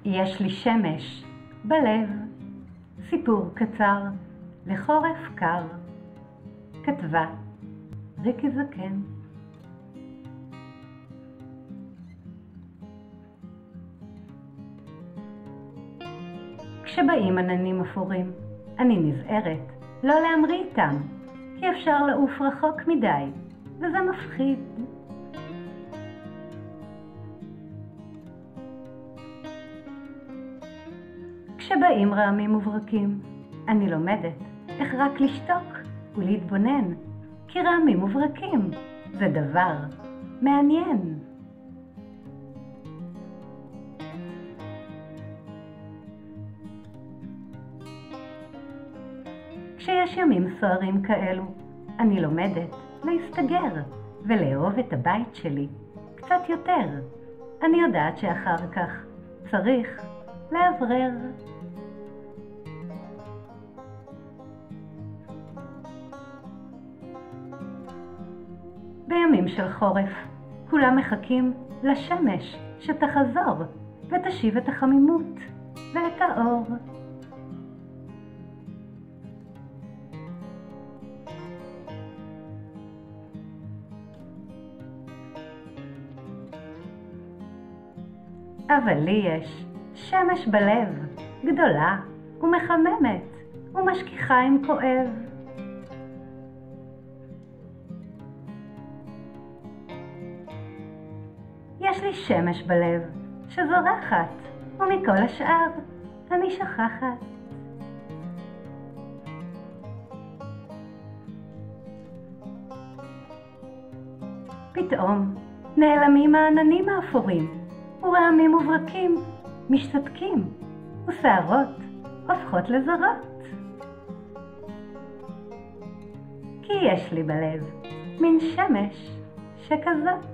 יש לי שמש בלב, סיפור קצר לחורף קר. כתבה ריקי זקן. כשבאים עננים אפורים, אני נזהרת לא להמריא איתם, כי אפשר לעוף רחוק מדי, וזה מפחיד. כשבאים רעמים וברקים, אני לומדת איך רק לשתוק ולהתבונן, כי רעמים וברקים זה דבר מעניין. כשיש ימים סוערים כאלו, אני לומדת להסתגר ולאהוב את הבית שלי קצת יותר. אני יודעת שאחר כך צריך לאוורר. בימים של חורף, כולם מחכים לשמש שתחזור ותשיב את החמימות ואת האור. אבל לי יש שמש בלב, גדולה ומחממת ומשכיחה אם כואב. יש לי שמש בלב שזורחת, ומכל השאר אני שוכחת. פתאום נעלמים העננים האפורים, ורעמים וברקים משתתקים, ושערות הופכות לזרות. כי יש לי בלב מין שמש שכזאת.